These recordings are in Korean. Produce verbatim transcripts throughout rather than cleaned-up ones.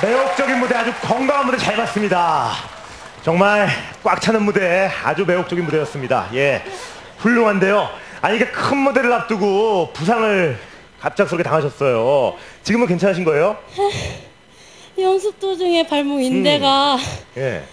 매혹적인 무대, 아주 건강한 무대 잘 봤습니다. 정말 꽉 차는 무대, 아주 매혹적인 무대였습니다. 예, 훌륭한데요. 아니 이게 큰 무대를 앞두고 부상을 갑작스럽게 당하셨어요. 지금은 괜찮으신 거예요? 연습 도중에 발목 인대가 음. 예.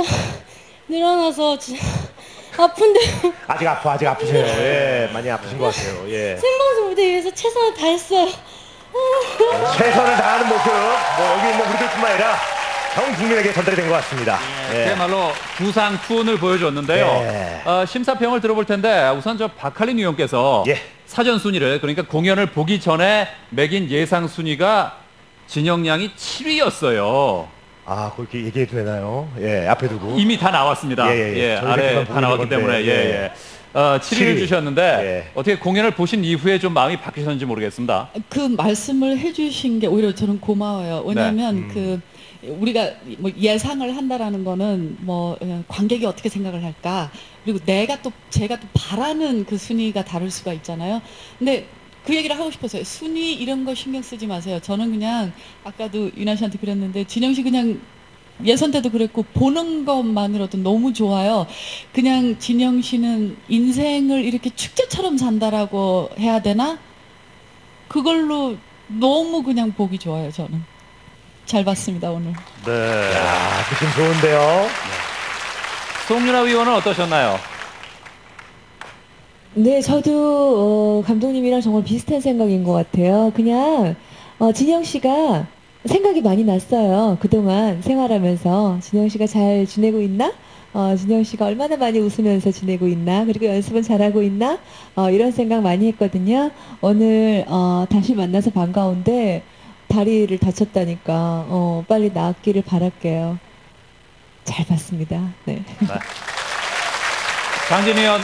늘어나서 진짜 아픈데. 아직 아파, 아직 아프세요. 예, 많이 아프신 것 같아요. 예. 생방송 무대 위해서 최선을 다했어요. 최선을 다하는 모습, 뭐 여기 있는 우리들뿐만 아니라 전 국민에게 전달이 된 것 같습니다. 예. 그야말로 부상 투혼을 보여줬는데요. 예. 어, 심사평을 들어볼 텐데 우선 저 박할린 위원께서 예. 사전 순위를, 그러니까 공연을 보기 전에 매긴 예상 순위가 진영 양이 칠 위였어요. 아, 그렇게 얘기해도 되나요? 예, 앞에 두고. 이미 다 나왔습니다. 예, 예, 예. 아래 다 나왔기 건데. 때문에. 예, 예. 어, 칠 위를 주셨는데 예. 어떻게 공연을 보신 이후에 좀 마음이 바뀌셨는지 모르겠습니다. 그 말씀을 해주신 게 오히려 저는 고마워요. 왜냐하면 네. 음. 그 우리가 뭐 예상을 한다라는 거는 뭐 관객이 어떻게 생각을 할까, 그리고 내가 또 제가 또 바라는 그 순위가 다를 수가 있잖아요. 근데 그 얘기를 하고 싶었어요. 순위 이런 거 신경 쓰지 마세요. 저는 그냥 아까도 유나 씨한테 그랬는데 진영 씨 그냥 예선 때도 그랬고 보는 것만으로도 너무 좋아요. 그냥 진영 씨는 인생을 이렇게 축제처럼 산다라고 해야 되나? 그걸로 너무 그냥 보기 좋아요. 저는 잘 봤습니다 오늘. 네, 야, 느낌 좋은데요. 네. 송윤아 위원은 어떠셨나요? 네, 저도 어, 감독님이랑 정말 비슷한 생각인 것 같아요. 그냥 어, 진영 씨가 생각이 많이 났어요. 그동안 생활하면서 진영 씨가 잘 지내고 있나? 어, 진영 씨가 얼마나 많이 웃으면서 지내고 있나? 그리고 연습은 잘하고 있나? 어, 이런 생각 많이 했거든요. 오늘 어, 다시 만나서 반가운데 다리를 다쳤다니까 어, 빨리 나았기를 바랄게요. 잘 봤습니다. 네. 네. 장진 의원.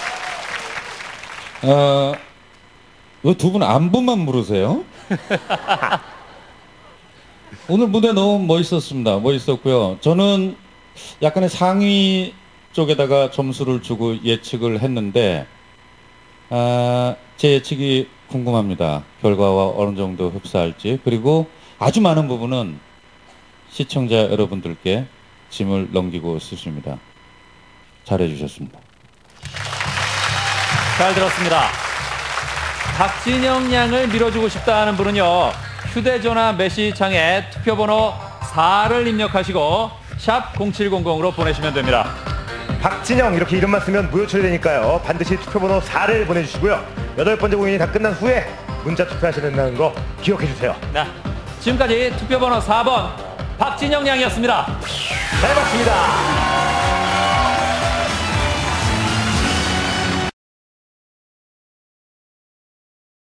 어, 왜 두 분 안부만 물으세요? 오늘 무대 너무 멋있었습니다. 멋있었고요. 저는 약간의 상위 쪽에다가 점수를 주고 예측을 했는데 아, 제 예측이 궁금합니다. 결과와 어느 정도 흡사할지. 그리고 아주 많은 부분은 시청자 여러분들께 짐을 넘기고 싶습니다. 잘해주셨습니다. 잘 들었습니다. 박진영 양을 밀어주고 싶다 하는 분은요, 휴대전화 메시지창에 투표번호 사를 입력하시고 샵 공칠공공으로 보내시면 됩니다. 박진영 이렇게 이름만 쓰면 무효 처리되니까요. 반드시 투표번호 사를 보내주시고요. 여덟 번째 공연이 다 끝난 후에 문자 투표하셔야 된다는 거 기억해 주세요. 네, 지금까지 투표번호 사 번 박진영 양이었습니다. 잘 봤습니다.